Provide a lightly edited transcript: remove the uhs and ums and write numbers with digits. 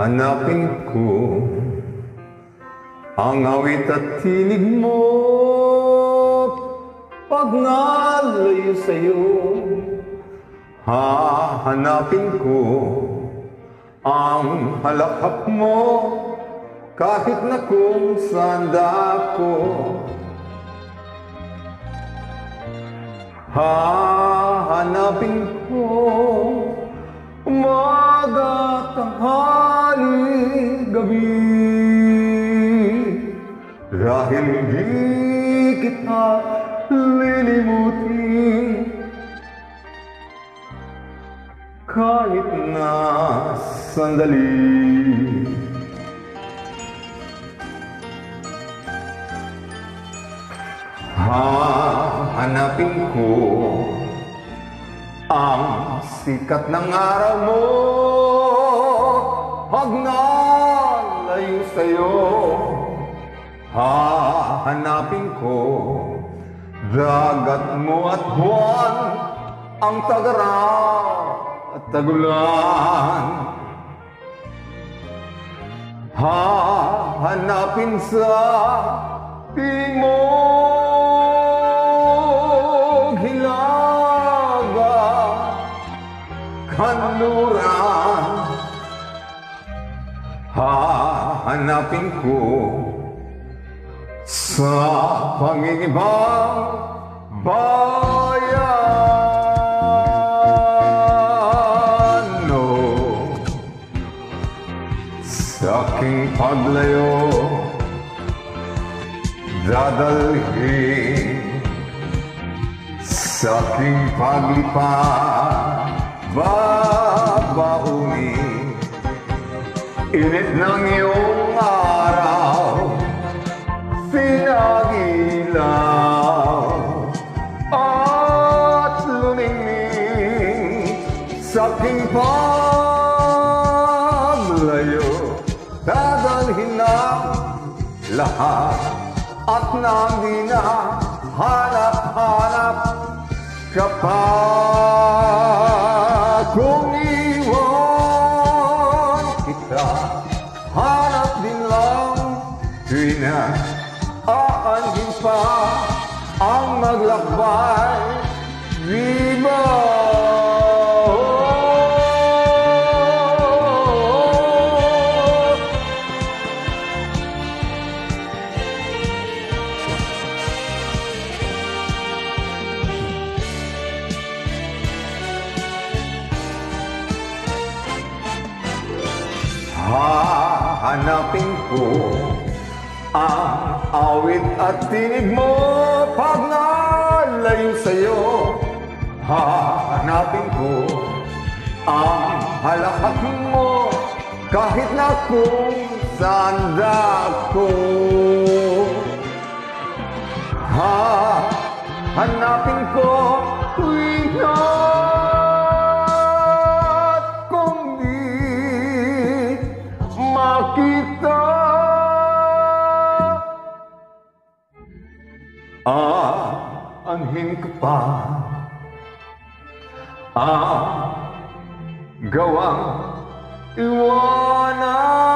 Hanapin ko ang awit at tinig mo pag nalayo sa'yo. Hahanapin ko ang halakhak mo kahit na kung saan dako. Hahanapin ko umaga, tanghali, gabi, dahil di kita lilimutin kahit na sandali. Hahanapin ko ang sikat ng araw mo pag nalayo sa'yo. Hahanapin ko dagat mo at buwan, ang tagaraw at tagulan. Hahanapin sa piling mo hilaga, kanluran. Hahanapin ko sa pangingibang bayan. No, sa aking paglayo dadalhin, sa aking paglipat babaunin. Init ng iyong araw sinagilaw at lumingning sa aking paglayo. Dadalhin ng lahat at nang di na hanap-hanap ka pa. Kung iwan kita, hanap din lang, tuwi na aanhin pa ang maglakbay. Viva! Hahanapin ko ang awit at tinig mo pag nalayo sa'yo. Hahanapin ko ang halakhak mo kahit na kung saan dako. Hahanapin ko tuwing makita. Aanhin ka pa ang gawang iwanan.